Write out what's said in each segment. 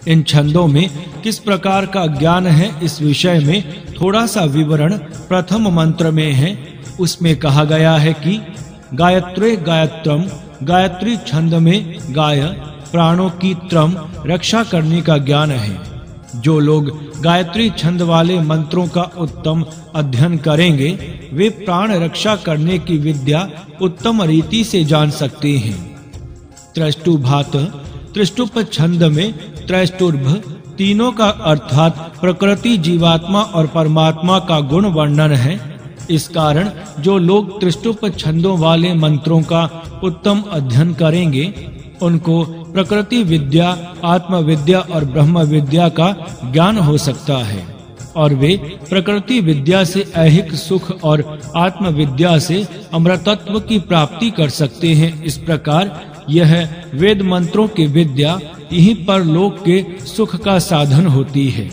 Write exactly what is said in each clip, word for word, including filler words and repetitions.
इन छंदों में किस प्रकार का ज्ञान है, इस विषय में थोड़ा सा विवरण प्रथम मंत्र में है। उसमें कहा गया है कि गायत्रे गायत्रम, गायत्री छंद में गाय प्राणों की त्रम रक्षा करने का ज्ञान है। जो लोग गायत्री छंद वाले मंत्रों का उत्तम अध्ययन करेंगे वे प्राण रक्षा करने की विद्या उत्तम रीति से जान सकते हैं। त्रष्टुभात, त्रिष्टुप छंद में त्रैष्टुर्भ तीनों का अर्थात प्रकृति, जीवात्मा और परमात्मा का गुण वर्णन है। इस कारण जो लोग त्रिष्टुप छंदों वाले मंत्रों का उत्तम अध्ययन करेंगे उनको प्रकृति विद्या, आत्म विद्या और ब्रह्म विद्या का ज्ञान हो सकता है और वे प्रकृति विद्या से ऐहिक सुख और आत्म विद्या से अमृतत्व की प्राप्ति कर सकते हैं। इस प्रकार यह वेद मंत्रों की विद्या यहीं पर लोक के सुख का साधन होती है।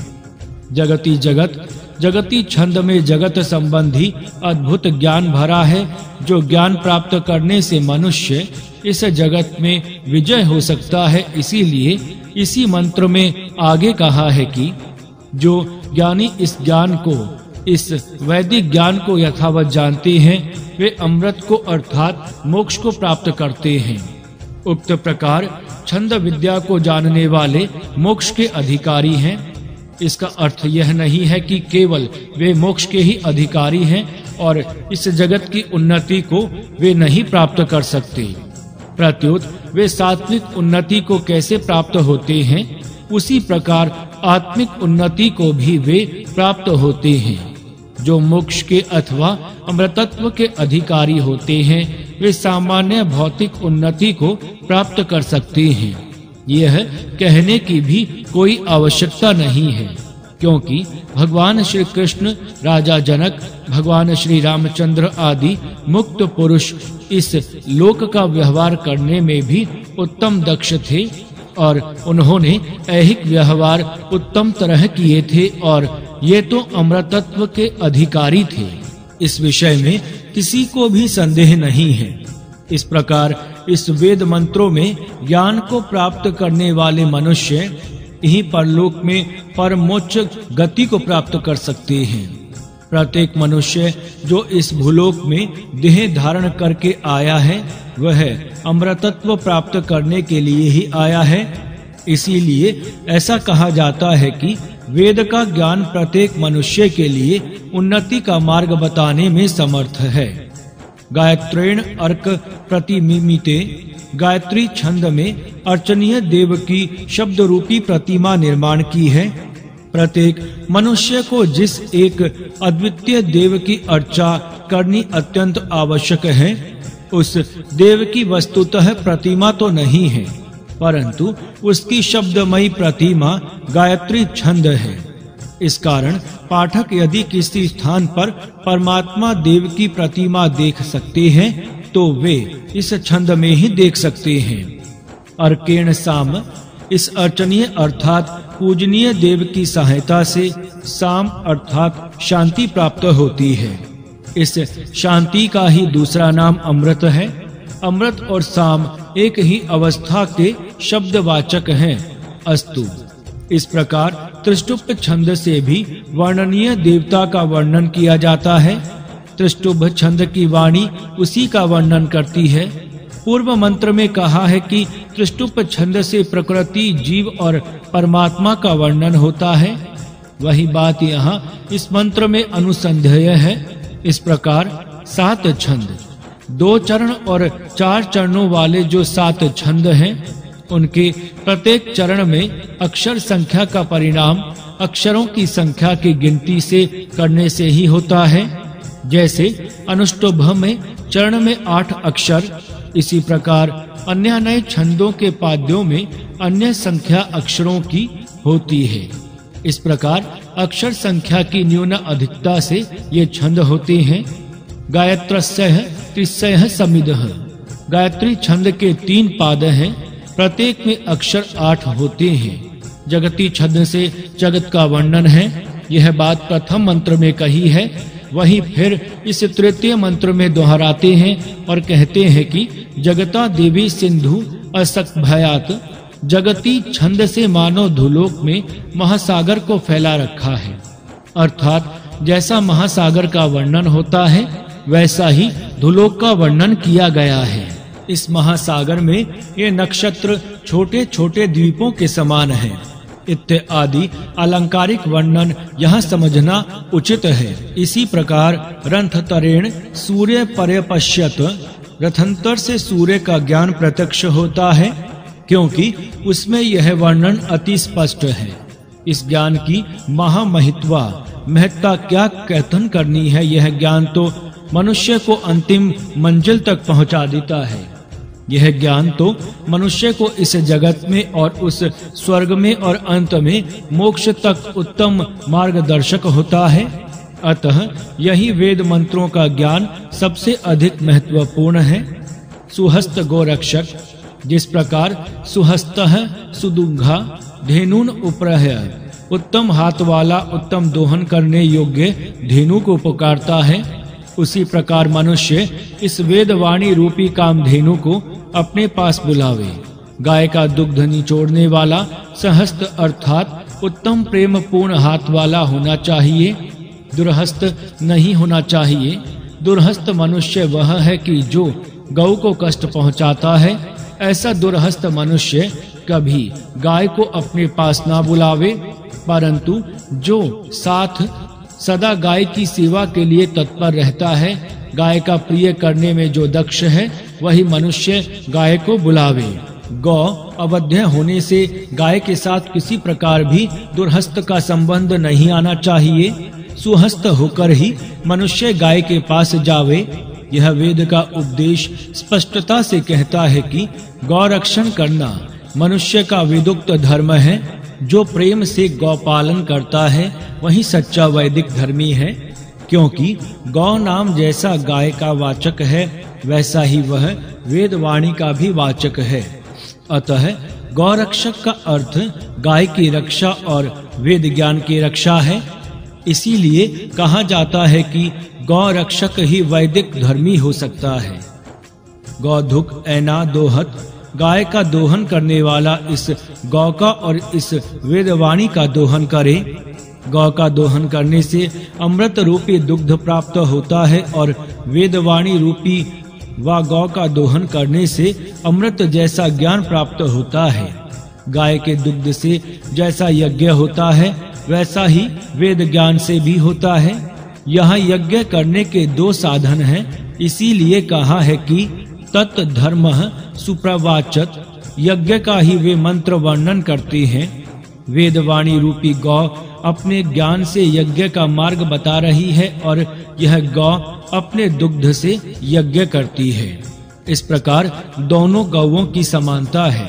जगती जगत, जगती छंद में जगत संबंधी अद्भुत ज्ञान भरा है। जो ज्ञान प्राप्त करने से मनुष्य इस जगत में विजय हो सकता है। इसीलिए इसी मंत्र में आगे कहा है कि जो ज्ञानी इस ज्ञान को, इस वैदिक ज्ञान को यथावत जानते हैं वे अमृत को अर्थात मोक्ष को प्राप्त करते हैं। उक्त प्रकार छंद विद्या को जानने वाले मोक्ष के अधिकारी हैं। इसका अर्थ यह नहीं है कि केवल वे मोक्ष के ही अधिकारी हैं और इस जगत की उन्नति को वे नहीं प्राप्त कर सकते। प्रत्युत वे सात्विक उन्नति को कैसे प्राप्त होते हैं उसी प्रकार आत्मिक उन्नति को भी वे प्राप्त होते हैं। जो मोक्ष के अथवा अमृतत्व के अधिकारी होते हैं वे सामान्य भौतिक उन्नति को प्राप्त कर सकते हैं। यह कहने की भी कोई आवश्यकता नहीं है, क्योंकि भगवान श्री कृष्ण, राजा जनक, भगवान श्री रामचंद्र आदि मुक्त पुरुष इस लोक का व्यवहार करने में भी उत्तम दक्ष थे और उन्होंने ऐहिक व्यवहार उत्तम तरह किए थे और ये तो अमृतत्व के अधिकारी थे। इस विषय में किसी को भी संदेह नहीं है। इस प्रकार इस वेद मंत्रों में ज्ञान को प्राप्त करने वाले मनुष्य यहीं परलोक में परमोच्च गति को प्राप्त कर सकते हैं। प्रत्येक मनुष्य जो इस भूलोक में देह धारण करके आया है वह अमृतत्व प्राप्त करने के लिए ही आया है। इसीलिए ऐसा कहा जाता है कि वेद का ज्ञान प्रत्येक मनुष्य के लिए उन्नति का मार्ग बताने में समर्थ है। गायत्रेण अर्क प्रतिमिमिते, गायत्री छंद में अर्चनीय देव की शब्द रूपी प्रतिमा निर्माण की है। प्रत्येक मनुष्य को जिस एक अद्वितीय देव की अर्चा करनी अत्यंत आवश्यक है उस देव की वस्तुतः प्रतिमा तो नहीं है, परंतु उसकी शब्दमयी प्रतिमा गायत्री छंद है। इस कारण पाठक यदि किसी स्थान पर परमात्मा देव की प्रतिमा देख सकते हैं तो वे इस छंद में ही देख सकते हैं। अर्केण साम, इस अर्चनीय अर्थात पूजनीय देव की सहायता से साम अर्थात शांति प्राप्त होती है। इस शांति का ही दूसरा नाम अमृत है। अमृत और साम एक ही अवस्था के शब्दवाचक हैं। अस्तु। इस प्रकार त्रिष्टुप छंद से भी वर्णनीय देवता का वर्णन किया जाता है। त्रिष्टुप छंद की वाणी उसी का वर्णन करती है। पूर्व मंत्र में कहा है कि त्रिष्टुप छंद से प्रकृति, जीव और परमात्मा का वर्णन होता है। वही बात यहाँ इस मंत्र में अनुसंधेय है। इस प्रकार सात छंद, दो चरण और चार चरणों वाले जो सात छंद हैं उनके प्रत्येक चरण में अक्षर संख्या का परिणाम अक्षरों की संख्या की गिनती से करने से ही होता है। जैसे अनुष्टुभ में चरण में आठ अक्षर, इसी प्रकार अन्य नए छंदों के पाद्यों में अन्य संख्या अक्षरों की होती है। इस प्रकार अक्षर संख्या की न्यून अधिकता से ये छंद होते हैं। गायत्रस्यः त्रिस्यः समिदः, गायत्री छंद के तीन पाद हैं, प्रत्येक में अक्षर आठ होते हैं। जगती छंद से जगत का वर्णन है। यह बात प्रथम मंत्र में कही है, वही फिर इस तृतीय मंत्र में दोहराते हैं और कहते हैं कि जगता देवी सिंधु असक भयात, जगती छंद से मानव धुलोक में महासागर को फैला रखा है। अर्थात जैसा महासागर का वर्णन होता है वैसा ही धुलोक का वर्णन किया गया है। इस महासागर में ये नक्षत्र छोटे छोटे द्वीपों के समान हैं। इत्यादि अलंकारिक वर्णन यहाँ समझना उचित है। इसी प्रकार रंथतरेण सूर्य पर्यपश्यत, रथंतर से सूर्य का ज्ञान प्रत्यक्ष होता है, क्योंकि उसमें यह वर्णन अति स्पष्ट है। इस ज्ञान की महामहित्वा महत्ता क्या कथन करनी है। यह ज्ञान तो मनुष्य को अंतिम मंजिल तक पहुंचा देता है। यह ज्ञान तो मनुष्य को इस जगत में और उस स्वर्ग में और अंत में मोक्ष तक उत्तम मार्गदर्शक होता है। अतः यही वेद मंत्रों का ज्ञान सबसे अधिक महत्वपूर्ण है। सुहस्त गोरक्षक, जिस प्रकार सुहस्तः सुदुंघा धेनुन उपरह्य, उत्तम हाथ वाला उत्तम दोहन करने योग्य धेनु को पुकारता है, उसी प्रकार मनुष्य इस वेदवाणी रूपी कामधेनु को अपने पास बुलावे। गाय का दुग्ध निचोड़ने वाला सहस्त अर्थात उत्तम प्रेम पूर्ण हाथ वाला होना चाहिए, दुरहस्त नहीं होना चाहिए। दुरहस्त मनुष्य वह है कि जो गौ को कष्ट पहुंचाता है। ऐसा दुरहस्त मनुष्य कभी गाय को अपने पास ना बुलावे, परंतु जो साथ सदा गाय की सेवा के लिए तत्पर रहता है, गाय का प्रिय करने में जो दक्ष है, वही मनुष्य गाय को बुलावे। गौ अवध्य होने से गाय के साथ किसी प्रकार भी दुरहस्त का संबंध नहीं आना चाहिए। सुहस्त होकर ही मनुष्य गाय के पास जावे। यह वेद का उपदेश स्पष्टता से कहता है कि गौ रक्षण करना मनुष्य का वेदोक्त धर्म है। जो प्रेम से गौ पालन करता है वही सच्चा वैदिक धर्मी है, क्योंकि गौ नाम जैसा गाय का वाचक है वैसा ही वह वेदवाणी का भी वाचक है। अतः गौ रक्षक का अर्थ गाय की रक्षा और वेद ज्ञान की रक्षा है। इसीलिए कहा जाता है कि गौ रक्षक ही वैदिक धर्मी हो सकता है। गौधुक ऐना दोहत, गाय का दोहन करने वाला इस गौ का और इस वेदवाणी का दोहन करे। गौ का दोहन करने से अमृत रूपी दुग्ध प्राप्त होता है और वेदवाणी रूपी व गौ का दोहन करने से अमृत जैसा ज्ञान प्राप्त होता है। गाय के दुग्ध से जैसा यज्ञ होता है वैसा ही वेद ज्ञान से भी होता है। यहाँ यज्ञ करने के दो साधन हैं, इसीलिए कहा है कि तत् धर्मः सुप्रवाचत। यज्ञ का ही वे मंत्र वर्णन करते हैं। वेदवाणी रूपी गौ अपने ज्ञान से यज्ञ का मार्ग बता रही है और यह गौ अपने दुग्ध से यज्ञ करती है। इस प्रकार दोनों गौओं की समानता है।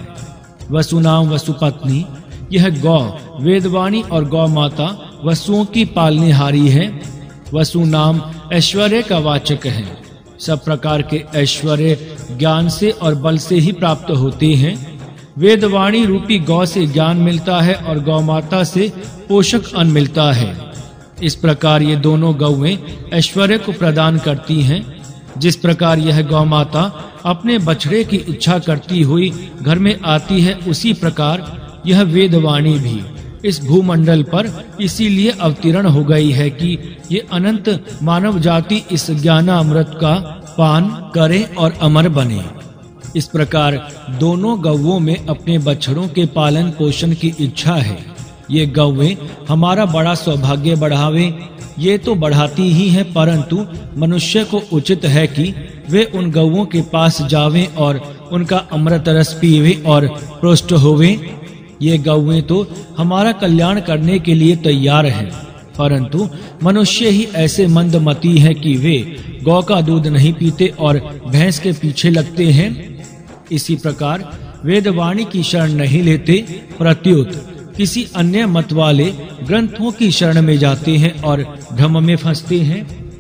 वसुनाम वसुपत्नी, यह गौ वेदवाणी और गौ माता वसुओं की पालनेहारी है। वसु नाम ऐश्वर्य का वाचक है। सब प्रकार के ऐश्वर्य ज्ञान से और बल से ही प्राप्त होते हैं। वेदवाणी रूपी गौ से ज्ञान मिलता है और गौ माता से पोषक अन्न मिलता है। इस प्रकार ये दोनों गौएं ऐश्वर्य को प्रदान करती हैं। जिस प्रकार यह गौ माता अपने बछड़े की इच्छा करती हुई घर में आती है, उसी प्रकार यह वेदवाणी भी इस भूमंडल पर इसीलिए अवतीर्ण हो गई है कि ये अनंत मानव जाति इस ज्ञानामृत का पान करे और अमर बने। इस प्रकार दोनों गौओं में अपने बछड़ों के पालन पोषण की इच्छा है। ये गौएं हमारा बड़ा सौभाग्य बढ़ावे, ये तो बढ़ाती ही हैं, परंतु मनुष्य को उचित है कि वे उन गौओं के पास जावें और उनका अमृत रस पीवे और पुष्ट होवें। ये गौएं तो हमारा कल्याण करने के लिए तैयार हैं, परंतु मनुष्य ही ऐसे मंदमती हैं कि वे गौ का दूध नहीं पीते और भैंस के पीछे लगते हैं। इसी प्रकार वेदवाणी की शरण नहीं लेते, प्रत्युत किसी अन्य मत वाले ग्रंथों की शरण में जाते हैं और भ्रम में फंसते हैं।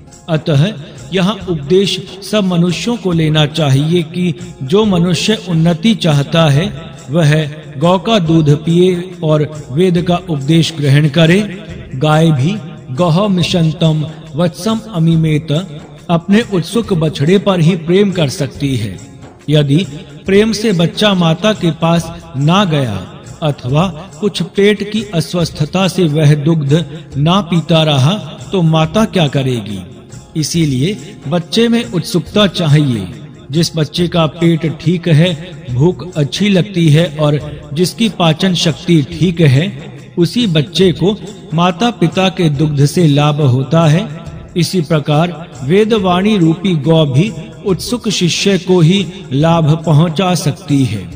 अतः यहाँ उपदेश सब मनुष्यों को लेना चाहिए कि जो मनुष्य उन्नति चाहता है वह गौ का दूध पिए और वेद का उपदेश ग्रहण करे। गाय भी गौः मिशंतम वत्सम अमिमेत, अपने उत्सुक बछड़े पर ही प्रेम कर सकती है। यदि प्रेम से बच्चा माता के पास ना गया अथवा कुछ पेट की अस्वस्थता से वह दुग्ध ना पीता रहा तो माता क्या करेगी। इसीलिए बच्चे में उत्सुकता चाहिए। जिस बच्चे का पेट ठीक है, भूख अच्छी लगती है और जिसकी पाचन शक्ति ठीक है, उसी बच्चे को माता पिता के दुग्ध से लाभ होता है। इसी प्रकार वेदवाणी रूपी गौ भी उत्सुक शिष्य को ही लाभ पहुंचा सकती है।